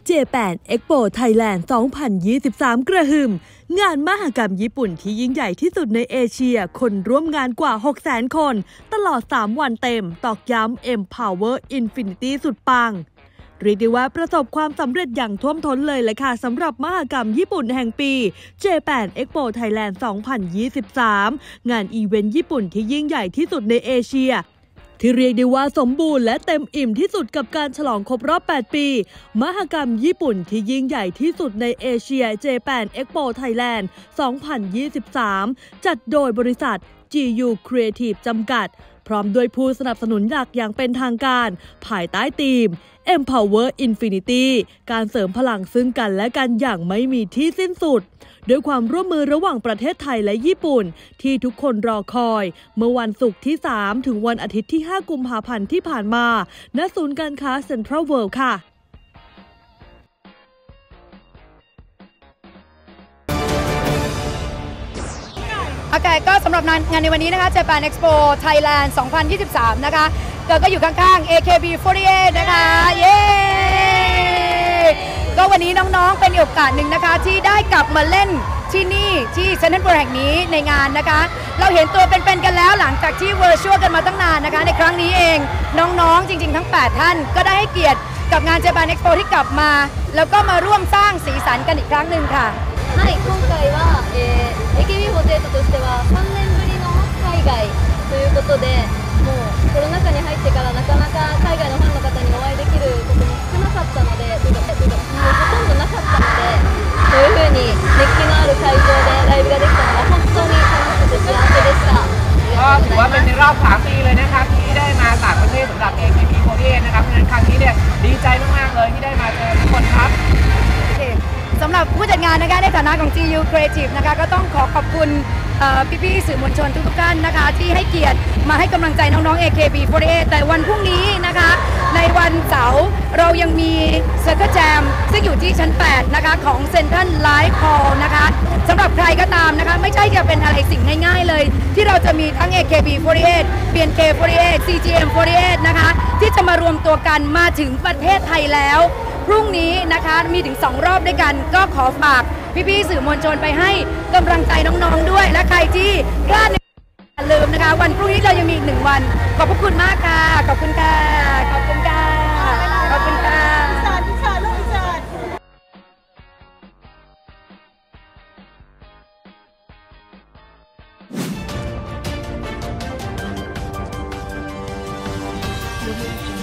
Japan Expo Thailand 2023 กระหึ่มงานมหกรรมญี่ปุ่นที่ยิ่งใหญ่ที่สุดในเอเชียคนร่วมงานกว่า 600,000 คนตลอด 3 วันเต็มตอกย้ำ Empower Infinity สุดปังเรียกได้ว่าประสบความสำเร็จอย่างท่วมท้นเลยแหละค่ะสำหรับมหกรรมญี่ปุ่นแห่งปี Japan Expo Thailand 2023 งานอีเวนต์ญี่ปุ่นที่ยิ่งใหญ่ที่สุดในเอเชียที่เรียกได้ว่าสมบูรณ์และเต็มอิ่มที่สุดกับการฉลองครบรอบ 8 ปีมหกรรมญี่ปุ่นที่ยิ่งใหญ่ที่สุดในเอเชีย Japan Expo Thailand 2023 จัดโดยบริษัท GU Creative จำกัดพร้อมด้วยผู้สนับสนุนหลักอย่างเป็นทางการภายใต้ธีม Empower Infinity การเสริมพลังซึ่งกันและกันอย่างไม่มีที่สิ้นสุดด้วยความร่วมมือระหว่างประเทศไทยและญี่ปุ่นที่ทุกคนรอคอยเมื่อวันศุกร์ที่ 3 ถึงวันอาทิตย์ที่ 5 กุมภาพันธ์ที่ผ่านมาณศูนย์การค้าเซ็นทรัลเวิลด์ค่ะโอเคก็สำหรับงานในวันนี้นะคะ Japan Expo Thailand 2023 นะคะก็อยู่ข้างๆ AKB48 นะคะเย้ก็วันนี้น้องๆเป็นโอกาสหนึ่งนะคะที่ได้กลับมาเล่นที่นี่ที่เซ็นทรัลเวิลด์แห่งนี้ในงานนะคะเราเห็นตัวเป็นๆกันแล้วหลังจากที่เวอร์ชวลกันมาตั้งนานนะคะในครั้งนี้เองน้องๆจริงๆทั้ง8ท่านก็ได้ให้เกียรติกับงาน Japan Expo ที่กลับมาแล้วก็มาร่วมสร้างสีสันกันอีกครั้งหนึ่งค่ะはい、今回は、AKB48 としては3年ぶりの海外ということでもうコロナ禍に入ってからなかなか海外のファンの方にお会いできることも少なかったのでもうほとんどなかったのでこういうふうに熱気のある会場でライブができたのは本当に楽しくて幸せでしたก็ถือว่าเป็นในรอบ3 ปีเลยนะครับที่ได้มาต่างประเทศสำหรับ AKB48 นะครับเพราะฉะนั้นครั้งนี้เนี่ยดีใจมากๆเลยที่ได้มาเจอทุกคนครับสำหรับผู้จัดงานนะคะในฐานะของ GU Creative นะคะก็ต้องขอบคุณพี่ๆสื่อมวลชนทุกท่านนะคะที่ให้เกียรติมาให้กำลังใจน้องๆ AKB48 แต่วันพรุ่งนี้นะคะในวันเสาร์เรายังมี Circle Jam ซึ่งอยู่ที่ชั้น 8 นะคะของ Central Live Hall นะคะสำหรับใครก็ตามนะคะไม่ใช่จะเป็นอะไรสิ่งง่ายๆเลยที่เราจะมีทั้ง AKB48 BNK48 CGM48 นะคะที่จะมารวมตัวกันมาถึงประเทศไทยแล้วพรุ่งนี้นะคะมีถึง2 รอบด้วยกันก็ขอฝากพี่ๆสื่อมวลชนไปให้กำลังใจน้องๆด้วยและใครที่พลาดอย่าลืมนะคะวันพรุ่งนี้เรายังมีอีก1 วันขอบพระคุณมากค่ะขอบคุณค่ะขอบคุณค่ะขอบคุณค่ะลูกอีสาน